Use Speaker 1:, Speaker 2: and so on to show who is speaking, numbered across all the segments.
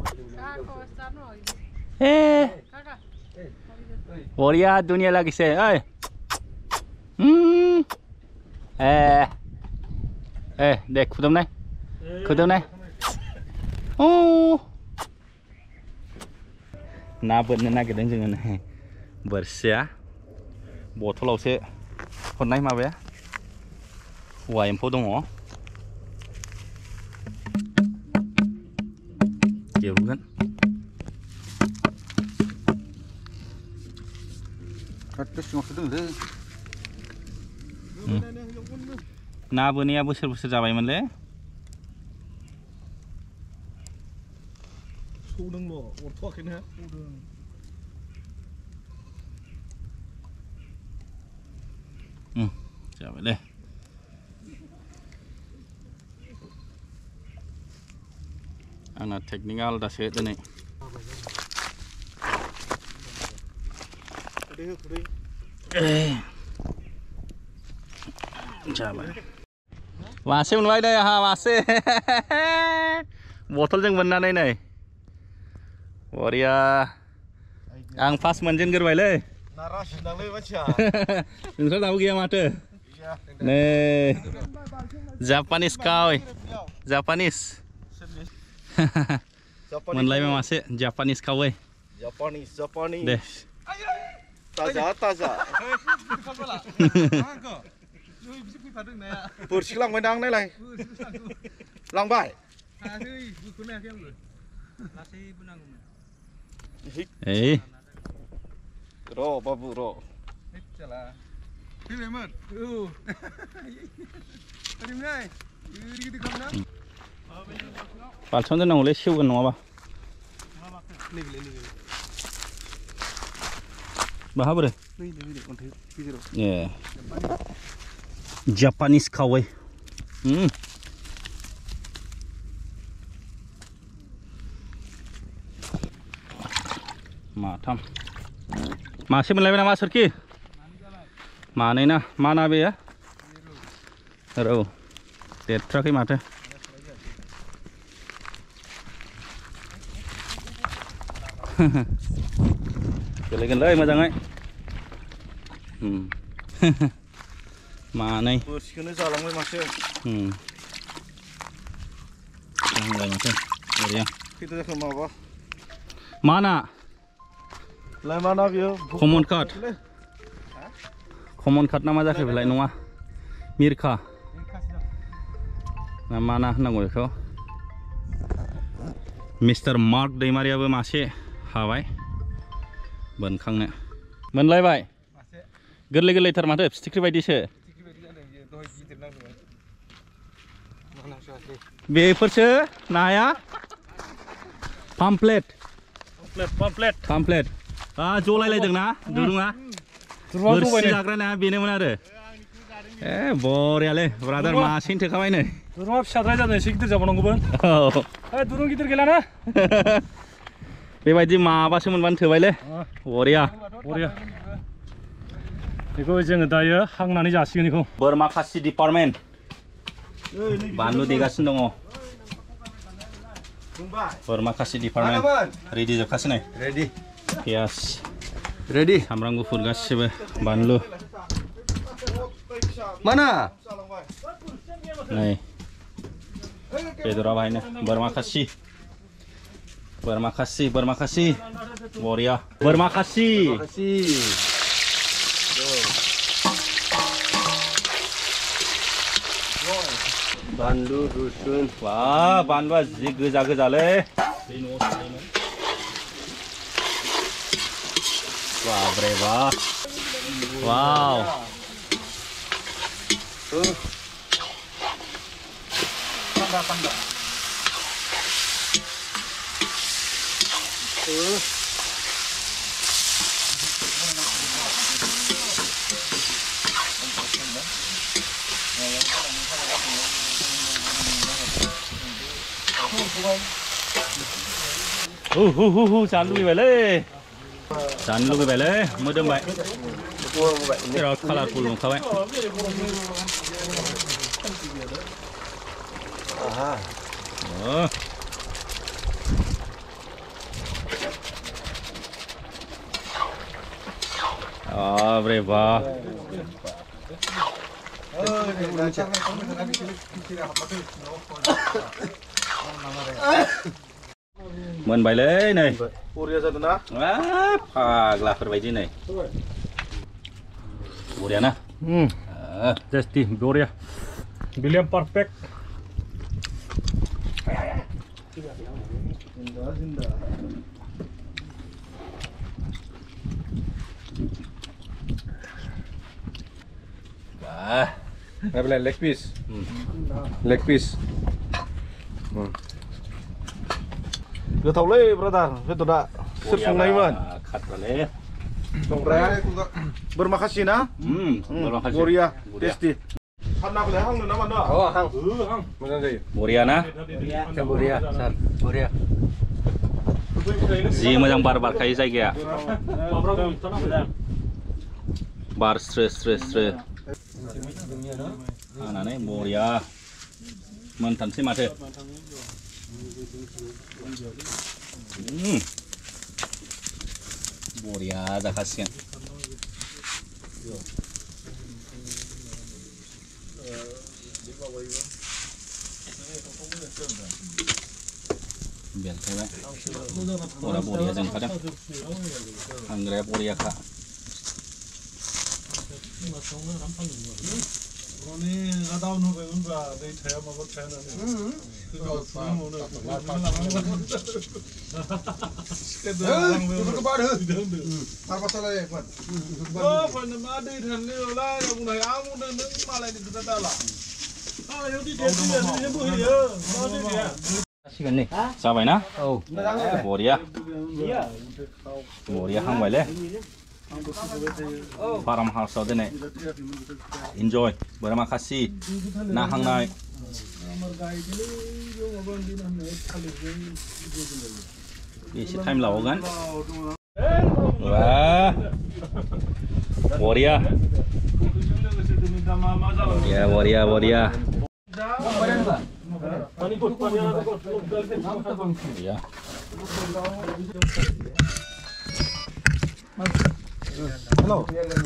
Speaker 1: Boria dunia lagi se, oi. Dek kudum này. Oh. Na बोननो नागिरदों जोङो नै Borussia बथलावसो हरनाय माबाया हौवा एम्फौ दङ गेवगोन ना बोनाया बोसोर जाबायमोनलै जाबाय दे आंना टेकनिकआ आलदासो दिनै जाबाय मासे मोनबाय नै आहा मासे बथलजों बोननानै नै बरिया आं फार्स्ट मोनजेनग्रोबायलै नोंस्रा दाबो गैया माथो नै जापानिस कावै जापानिस मोनलायबाय मासे जापानिस कावै दे
Speaker 2: ताजा बोरसिखौ लांबाय दां नायलाय लांबाय र' बाबु र' फैबायमोन
Speaker 1: बाल्थिङाव दोननांगौलै सेवगोन नङाबा बाहा बोरो ए जापानिस कावै माथाम मासे मोनलायबाय नामा सोरखि मानै ना मा ना बेयो औ देरथ्राखै माथो गोलैगोनलै मोजाङै मानै
Speaker 2: बोरसिखौनो जालांबाय मासे
Speaker 1: जालांबाय माथो ओरैया
Speaker 2: खैथा जाखो माबा
Speaker 1: मा ना
Speaker 2: लाय मा ना बियो
Speaker 1: कमन काट ना मा जाखो बेलाय नङा मिरखा ना मा ना होननांगौ बेखौ मिस्टार मार्क दैमारियाबो मासे हाबाय बोनखांनो मोनलायबाय गोरलै गोरलैथार माथो फिथिख्रि बायदिसो बेफोरसो नाया पामप्लेट जलायलायदों ना दुरुङा बोरसि जाग्रा नाया बेनोमोन आरो ए बरियालै ब्रादार मासेनो थोखाबाय नै
Speaker 3: दुरुङा फिसाद्राय जादों एसे गिदिर जाबावनांगौमोन दुरुं गिदिर गैलाना
Speaker 1: बेबायदि माबासो मोनबानो थोबायलै बरिया
Speaker 3: बेखौ जोङो दायो हांनानै जासिगोन बेखौ
Speaker 1: बोरमा खासि डिपार्टमेन्ट बानलु देगासिनो दङ बोरमा खासि डिपार्टमेन्ट रेडि जोबखासै नै
Speaker 2: रेडि
Speaker 1: पियास रेडि सामब्राम गुफुर गासिबो बानलु
Speaker 2: माना
Speaker 1: नै बेदरा बाहायनो बोरमा खासि बरिया बोरमा खासि
Speaker 2: बानलु रुसुन
Speaker 1: wah बानलुआ जि गोजा गोजालै wah bre wah wow
Speaker 2: panda
Speaker 1: जानो लुगैबायलै मोदोमबाय बिराद कालारफुल नुखाबाय bre ba. Moनबायलै नै
Speaker 2: Boriya जादों ना
Speaker 1: फाग्लाफोरबायदि नै बरिया ना
Speaker 3: Tasty, Gloria. William perfect.
Speaker 1: wah
Speaker 2: Apa leg piece? Leg piece. गोथावलै ब्रादार बेदरा सोर संनायमोन
Speaker 1: खाथ्रालै
Speaker 2: संग्राया बोरमा खासि ना
Speaker 1: बोरमा खासि
Speaker 2: बरिया टेस्टी फाननाखौलाय हांनो ना मानो हां मोजां जायो
Speaker 1: बरिया ना
Speaker 2: बरिया सार बरिया
Speaker 1: जि मोजां बार बारखायो जायगाया बार स्रो स्रो स्रो हानानै बरिया मोनथारसै माथो बरिया जाखासिगोन बेलथायबाय बरा बरिया जोंखादों हांग्राया बरियाखा
Speaker 2: Boroni gadau nu bangun ba, dei thaya maba thaya na. Itu kebar he. Apa salah ya, Pak? Oh, pada ma dei than ni la, yang nai amu na nung malai ni kita dah lah. Ah, yang di dia ni bu dia. Ma dei dia.
Speaker 1: Sigan nih. Sampai na? Oh. Boriya. Boriya hangbayle. Farm house ada nih. Enjoy. Berapa kasih. Nah hangnai. Isi time lawa kan? Wah. Boriya. Ya boriya boriya. Ya.
Speaker 2: Hello.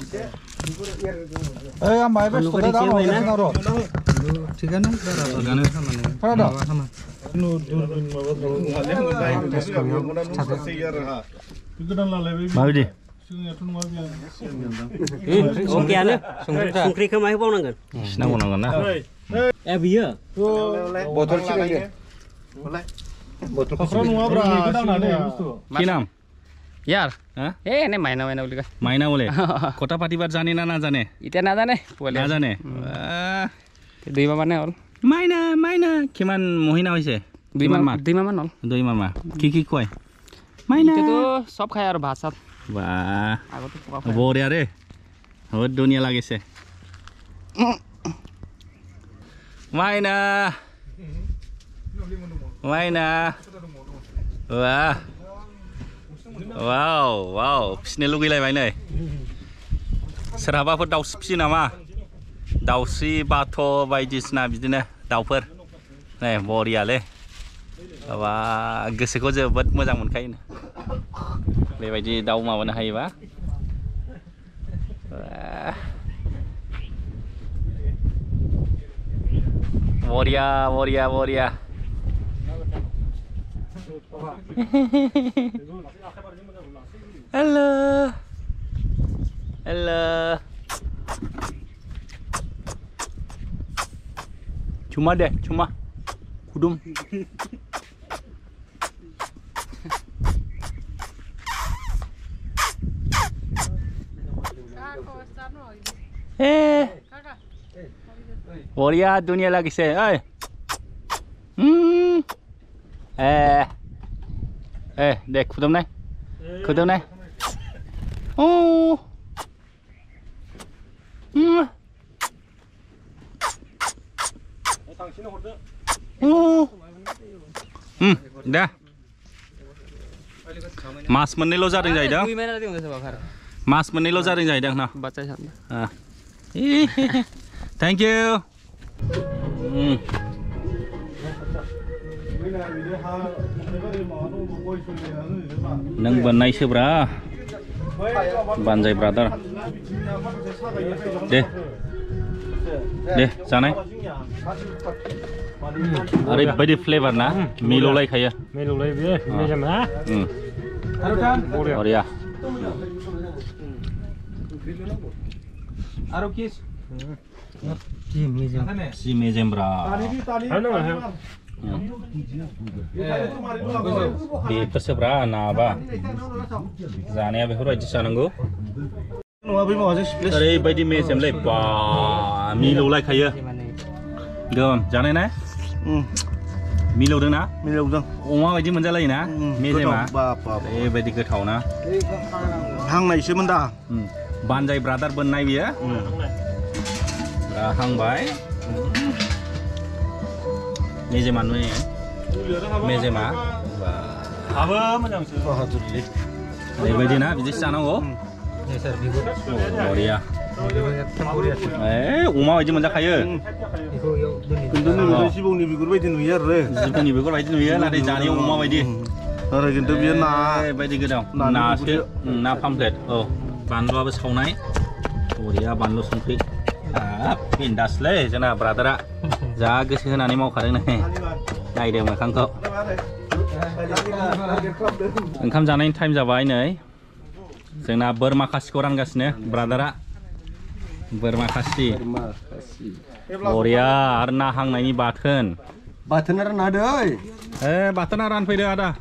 Speaker 2: Am I best to down or getting out?
Speaker 4: Chicken?
Speaker 2: Pada.
Speaker 1: Mari.
Speaker 4: Oke ane, sungkri ke mai bau nangan.
Speaker 1: Senang banget nah.
Speaker 4: Biya.
Speaker 2: Botol chicken ya. Botol
Speaker 1: Kinam?
Speaker 5: यार
Speaker 1: हाँ?
Speaker 5: ए नहीं मायना मायना बोली का
Speaker 1: मायना बोले quota पाटीबार जाने ना जाने
Speaker 5: इतना ना जाने बोले
Speaker 1: ना जाने
Speaker 5: दुई मामा ने और
Speaker 1: मायना मायना किमान महिना होइसे
Speaker 5: दुई मामा नल
Speaker 1: दुई मामा की कोय मायना
Speaker 5: itu tuh sop खाया और भात साथ
Speaker 1: वाह
Speaker 5: aku tuh pokoknya
Speaker 1: बरिया रे हो दुनिया लागिसे मायना मायना वाह wow wow फिसिनो लुगैलायबाय नै सोरहाबाफोर दाउस्रि फिसियो नामा दाउस्रि बाथ' बायदिसिना बिदिनो दाउफोर नै बरियालै माबा गोसोखौ जोबोद मोजां मोनखायो बेबायदि दाउ माबानो हायोबा बरिया बरिया बरिया Halo. Halo. Cuma deh, cuma. Kudum. Boriya dunia lagi se. Dek kudum này. Kudum này. Oh. Dah. Mas menelo जादों जाहैदों. Mas menelo जादों जाहैदों ना.
Speaker 5: baca sana.
Speaker 1: Thank you. Nâng bần này sửa bra. Banjai brother. Deh, जानाय. ओरैबायदि flavour ना मिलौलायखायो.
Speaker 3: मिलौलायो बे मेजेम ना?
Speaker 1: बरिया.
Speaker 2: आरो किस
Speaker 1: Si mejem bra. Beफोरसो ब्रा नाबा जानाया बेफोरबायदि जानांगौ ओरैबायदि मेजेमलै बा मिलौलायखायो गोम जानाय ना मिलौदों ना
Speaker 2: मिलौदों
Speaker 1: अमा बायदि मोनजालायो ना मेजेमा ओरैबायदि गोथाव ना
Speaker 2: हांनायसोमोन दा
Speaker 1: बानजाय ब्रादार बोननाय बियो हांबाय मेजेमा नुयो मेजेमा ओरैबायदि ना बिदि जानांगौ बरिया अमा बायदि मोनजाखायो
Speaker 2: खिन्थु जिबौनि बिगुर बायदि नुयो आरो
Speaker 1: जिबौनि बिगुर बायदि नुयो नाथाय जानायाव अमा बायदि
Speaker 2: आरो खिन्थु बियो ना
Speaker 1: बायदि गोदाव नासो ना पामफ्लेट औ बानलुआबो सावनाय बरिया बानलु संख्रि बिन्दासलै जोंना ब्रादारा जा गोसो होनानै मावखादों नायदों मोखांखौ ओंखाम जानायनि टाइम जाबाय नै जोंना बोरमा खासिखौ रानगासिनो ब्रादारा बोरमा खासि बरिया आरो ना हांनायनि बाथोन
Speaker 2: बाथोना रानना होदो
Speaker 1: बाथोना रानफैदो आदा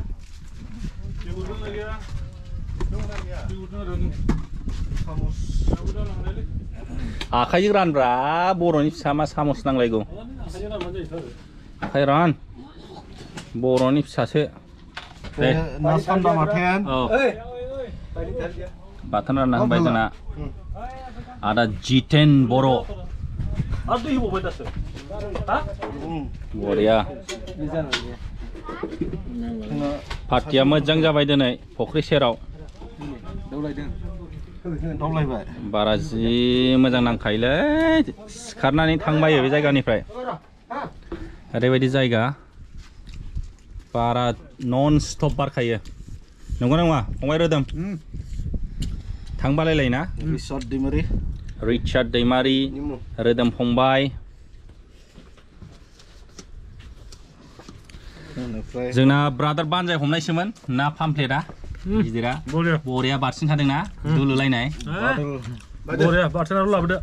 Speaker 1: आखाइजों रानब्रा बर'नि फिसा मा सामस नांलायगौ आखाइ रान बर'नि फिसासो दे
Speaker 2: ना सान्दा माथेन
Speaker 1: बाथोन रानना होबाय जोंना आदा जितेन बर' बरिया पार्टिया मोजां जाबाय दिनै फख्रि सेराव बारा जि मोजां नांखायोलै सिखारनानै थांबायो बे जायगानिफ्राय ओरैबायदि जायगा बारा नन स्टप बारखायो नंगौ ना नङा फंबाय रोदोम थांबालाय ना रिचार्ड दैमारि रोदोम फंबाय जोंना ब्रादार बानजाय हमनायसोमोन ना पामफ्लेटआ गिदिरा बरिया बारसिनखादों ना दुलुलायनाय
Speaker 3: बरिया बाथोनाल' लाबोदो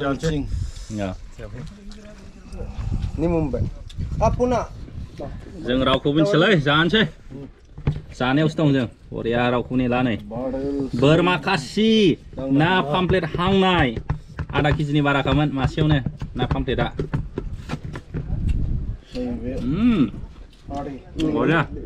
Speaker 1: जों रावखौ मिन्थियालै जानोसै जानायावसो दं जों बरिया रावखौ नेला नै बोरमा खासि ना पामफ्लेट हांनाय आधा केजिनि बाराखामोन मासेयावनो ना पामफ्लेटआ बरिया